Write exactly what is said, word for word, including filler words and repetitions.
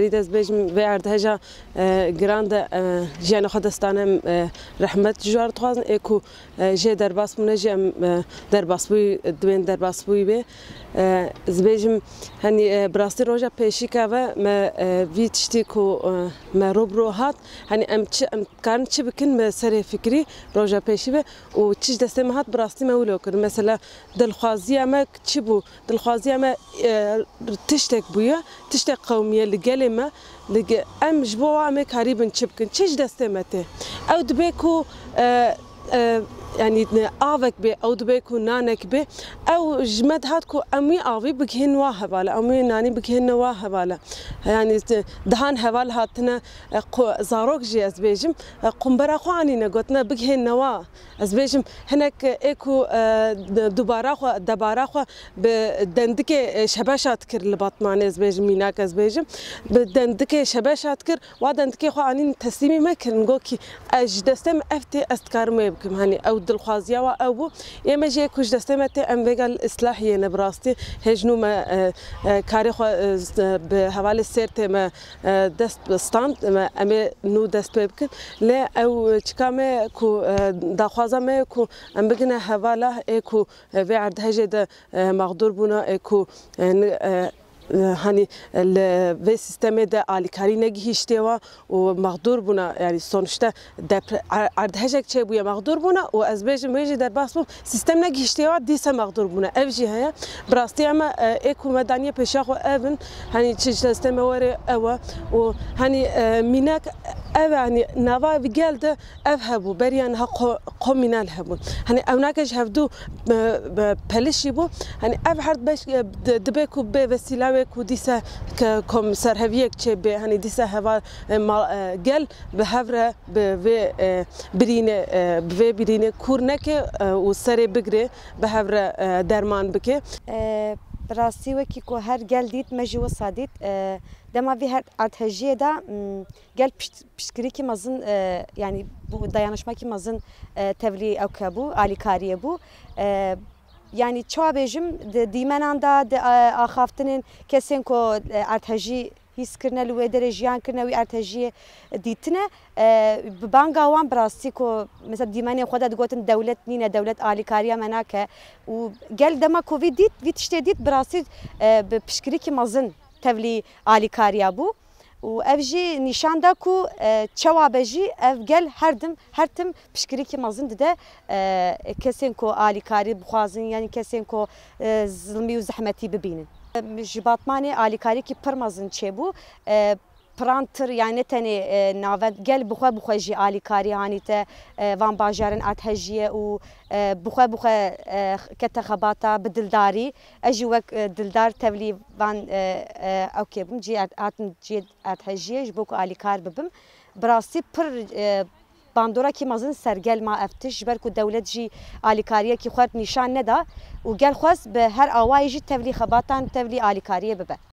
دەست بێژم vê erdhêja giran de jiyana xwe destane em rehmet ji war dixwazin ê ku jê derbas bûne jî em derbasbûyî divên derbasbûyî bê ez bêjim henî bi rastî roja pêşîka ve me vî tiştî ku me robro hat henî em çi em dikarin çi bikin me serê fikrî roja pêşî ve û çi ji destê me hat bi rastî me wilo kir mesela dilxwaziya me çi bû dilxwaziya me tiştek bûye tiştek qewmiye li gelê me em ji bo em ê karîbin çi bikin çi ji destê me tê ew dibe ku yani avek bê ew dibe ku nanek bê ew ji me dihat ku em wî avî bigihîn wa hevala em wî nanî bigihîne wa hevala yani dihan heval hatine zarok jî ez bêjim qumbera xwe anîne gotine bigihîne wa ez bêjim hinek ê ku dubara xwe debara xwe bi dendikê şebeşa dikir li Batmanê ez bêjim mînak ez bêjim bi dendikê şebeşa dikir wa dendikê xwe anîn teslîmî me kirin gotî ez ji destê me ev tê ez dikarim wê bikim henî ew dilxwaziya we ew bû ême jî ku ji destê me tê em vêgel îslahiyê ne bi rastî hêjnû me karê xwe bi hevalê sêr tê me dest bi stand em ê nû dest pê bikin lê ew çika me ku daxwaza me ku em bigine hevala ê ku vê erdhejê de mexdûr bûne ê ku hani ve sistemê de alîkarî negihîştê wa û mexdûr bûne yani sonuçta erdhejek çêbûye mexdûr bûne û ez bêjim wê jî derbas bûm sistem negihîştê wa dîsa mexdûr bûne ev jî heye bi rastî em ê ku me daniye pêşiya xwe ev in henî çi ji destê me were ew e û henî mînak ev yani nava vî gel de ev hebû beriya niha qom mînal hebûn henî ew nake ji hevdû pelişî bû henî ev her beş dibe ku bê vesîla wê ku dîsa kom serheviyek çêbê henî dîsa heva gel bi hev re bi vê birînê bi vê birînê kûr neke û serê bigire bi hev re derman bike bi rastî wekî ku her gel dît me jî wisa dît dema vî her erdhejiyê de gel piştgirîkî mezin yani bu dayanışmakî mezin tevlî ew hebû alîkariyê bû yani çawa bêjim di dîmenan da di axaftinên kesên ku erdhejî hîskirine li wê derê jiyan kirine wî erdhejiyê dîtine bi banga wan bi rastî ku mesela dîmenên xwe de digotin dewlet nîne dewlet alîkariya me nake û gel dema ku vî dît vî tiştê dît bi rastî bi piştgirîkî mezin tevlî alîkariya bû û ev jî nîşan da ku çawa be jî ev gel her dim her tim piştgirîkî mezin dide kesên ku alîkarî bixwazin yani kesên ku zilmî û zehmetî bibînin ji Batmanê alîkarîkî pir mezin çêbû pirantir yani ne tenê nave gel bixwe bixwe jî alîkarî hanîte van bajarên erdhejiyê û bixwe bixwe kete xebata bi dildarî ez jî wek dildar tevlî van ew kêbim cî hatin cî erdhejiyê ji bo ku alîkar bibim bi rastî pir bandorekî mezin sergel ma ev tişt ji ber ku dewlet jî alîkariyekî xwe nîşan neda û gel xwest bi her awayê jî tevlî xebatan tevlî alîkariyê bibe.